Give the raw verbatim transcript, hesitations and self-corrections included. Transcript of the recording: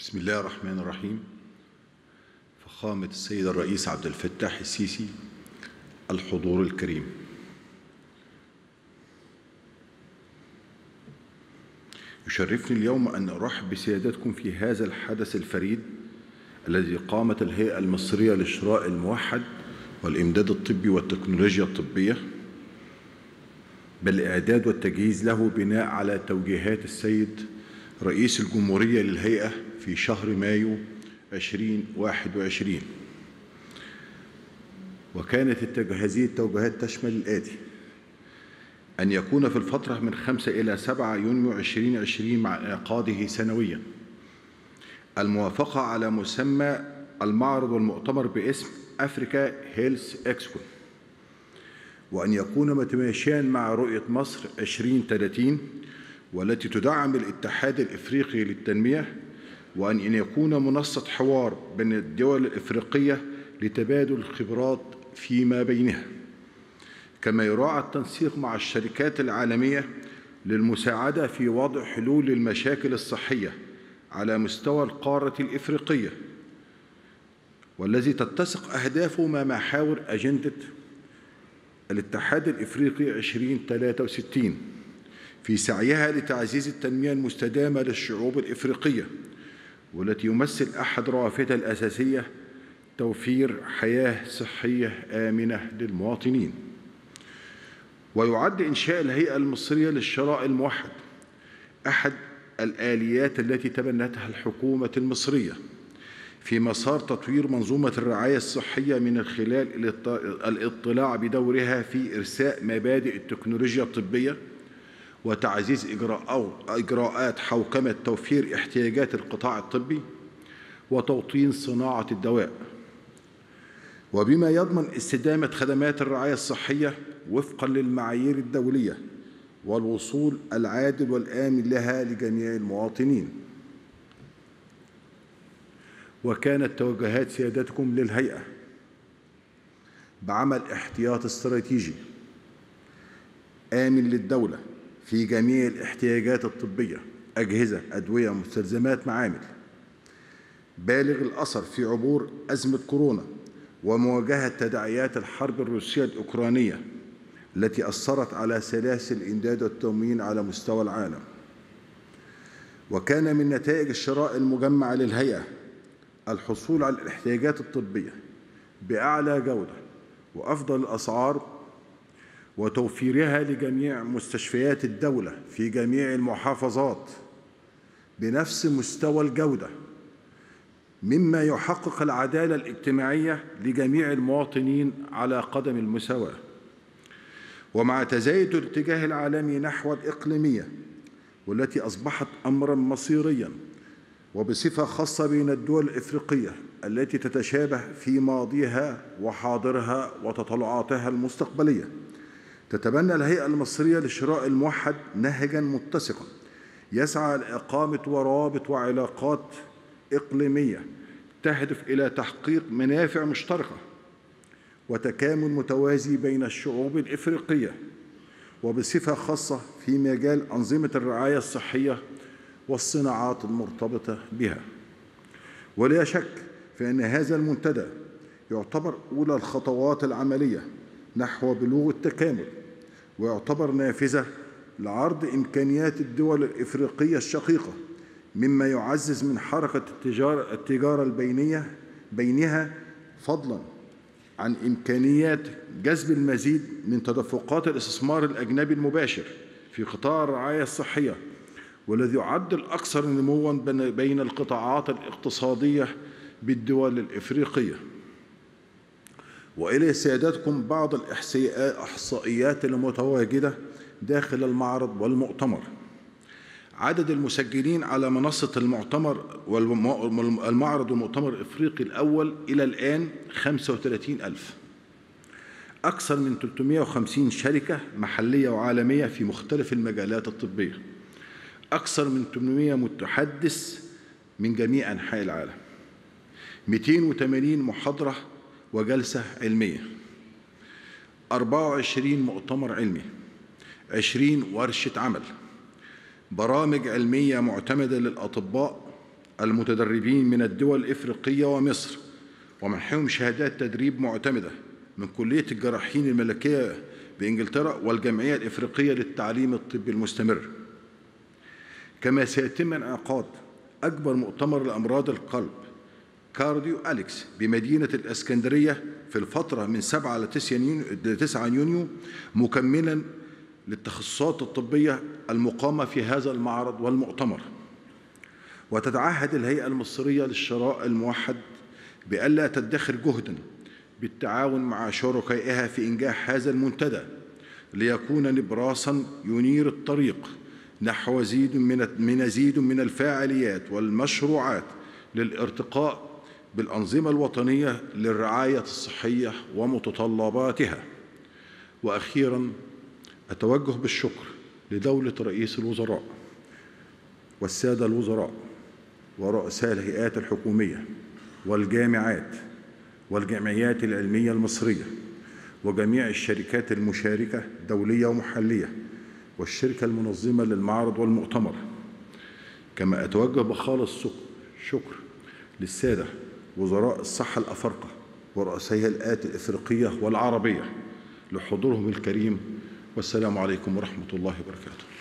بسم الله الرحمن الرحيم. فخامة السيد الرئيس عبد الفتاح السيسي، الحضور الكريم، يشرفني اليوم أن أرحب بسيادتكم في هذا الحدث الفريد الذي قامت الهيئة المصرية للشراء الموحد والإمداد الطبي والتكنولوجيا الطبية بالإعداد والتجهيز له بناء على توجيهات السيد رئيس الجمهورية للهيئة في شهر مايو ألفين وواحد وعشرين. وكانت هذه التوجيهات تشمل الآتي: أن يكون في الفترة من خمسة إلى سبعة يونيو ألفين وعشرين مع انعقاده سنوياً الموافقة على مسمى المعرض والمؤتمر باسم أفريكا هيلث إكسبو، وأن يكون متماشياً مع رؤية مصر ألفين وثلاثين والتي تدعم الاتحاد الإفريقي للتنمية، وأن يكون منصة حوار بين الدول الإفريقية لتبادل الخبرات فيما بينها، كما يراعى التنسيق مع الشركات العالمية للمساعدة في وضع حلول للمشاكل الصحية على مستوى القارة الإفريقية، والذي تتسق أهدافه مع محاور أجندة الاتحاد الإفريقي ألفين وثلاثة وستين في سعيها لتعزيز التنمية المستدامة للشعوب الإفريقية، والتي يمثل أحد روافدها الأساسية توفير حياة صحية آمنة للمواطنين. ويعد إنشاء الهيئة المصرية للشراء الموحد أحد الآليات التي تبنتها الحكومة المصرية في مسار تطوير منظومة الرعاية الصحية من خلال الاطلاع بدورها في إرساء مبادئ التكنولوجيا الطبية وتعزيز إجراءات حوكمة توفير احتياجات القطاع الطبي وتوطين صناعة الدواء، وبما يضمن استدامة خدمات الرعاية الصحية وفقاً للمعايير الدولية والوصول العادل والآمن لها لجميع المواطنين. وكانت توجيهات سيادتكم للهيئة بعمل احتياط استراتيجي آمن للدولة في جميع الاحتياجات الطبية، أجهزة، أدوية، مستلزمات، معامل، بالغ الأثر في عبور أزمة كورونا ومواجهة تداعيات الحرب الروسية الأوكرانية التي أثرت على سلاسل الإمداد والتموين على مستوى العالم. وكان من نتائج الشراء المجمع للهيئة الحصول على الاحتياجات الطبية بأعلى جودة وأفضل الأسعار وتوفيرها لجميع مستشفيات الدولة في جميع المحافظات بنفس مستوى الجودة، مما يحقق العدالة الاجتماعية لجميع المواطنين على قدم المساواة. ومع تزايد الاتجاه العالمي نحو الإقليمية والتي أصبحت أمراً مصيرياً وبصفة خاصة بين الدول الإفريقية التي تتشابه في ماضيها وحاضرها وتطلعاتها المستقبلية، تتبنى الهيئة المصرية للشراء الموحد نهجاً متسقاً يسعى لإقامة روابط وعلاقات إقليمية تهدف إلى تحقيق منافع مشتركة وتكامل متوازي بين الشعوب الإفريقية، وبصفة خاصة في مجال أنظمة الرعاية الصحية والصناعات المرتبطة بها. ولا شك في أن هذا المنتدى يعتبر أولى الخطوات العملية نحو بلوغ التكامل، ويعتبر نافذة لعرض إمكانيات الدول الإفريقية الشقيقة، مما يعزز من حركة التجارة, التجارة البينية بينها، فضلاً عن إمكانيات جذب المزيد من تدفقات الاستثمار الأجنبي المباشر في قطاع الرعاية الصحية، والذي يعد الأكثر نمواً بين القطاعات الاقتصادية بالدول الإفريقية. وإلى سيادتكم بعض الإحصائيات المتواجدة داخل المعرض والمؤتمر. عدد المسجلين على منصة المؤتمر والمعرض والمؤتمر الإفريقي الأول إلى الآن خمسة وثلاثين ألف، أكثر من ثلاثمائة وخمسين شركة محلية وعالمية في مختلف المجالات الطبية، أكثر من ثمانمائة متحدث من جميع أنحاء العالم، مئتين وثمانين محاضرة وجلسة علمية، أربعة وعشرين مؤتمر علمي، عشرين ورشة عمل، برامج علمية معتمدة للأطباء، المتدربين من الدول الإفريقية ومصر، ومنحهم شهادات تدريب معتمدة من كلية الجراحين الملكية بإنجلترا والجمعية الإفريقية للتعليم الطبي المستمر. كما سيتم انعقاد أكبر مؤتمر لأمراض القلب كارديو أليكس بمدينة الإسكندرية في الفترة من سبعة إلى تسعة يونيو، مكملاً للتخصصات الطبية المقامة في هذا المعرض والمؤتمر. وتتعهد الهيئة المصرية للشراء الموحد بألا تدخر جهداً بالتعاون مع شركائها في إنجاح هذا المنتدى، ليكون نبراساً ينير الطريق نحو زيد من مزيد من الفاعليات والمشروعات للارتقاء بالأنظمة الوطنية للرعاية الصحية ومتطلباتها. وأخيراً، أتوجه بالشكر لدولة رئيس الوزراء والسادة الوزراء ورؤساء الهيئات الحكومية والجامعات والجمعيات العلمية المصرية وجميع الشركات المشاركة دولية ومحلية والشركة المنظمة للمعرض والمؤتمر. كما أتوجه بخالص الشكر للسادة وزراء الصحة الأفارقة ورؤساء الهيئات الإفريقية والعربية لحضورهم الكريم، والسلام عليكم ورحمة الله وبركاته.